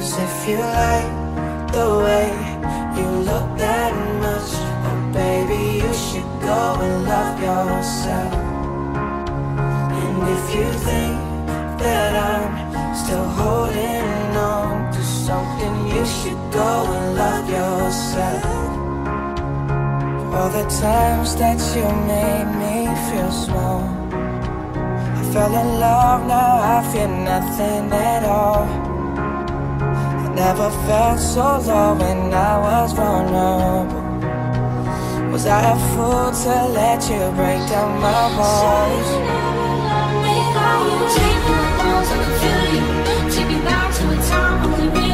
'Cause if you like the way you look that much, oh baby, you should go and love yourself. And if you think that I'm still holding on to something, you should go and love yourself. All the times that you made me feel small, I fell in love, now I feel nothing at all. I never felt so low when I was vulnerable. Was I a fool to let you break down my walls? Take me back to a time when we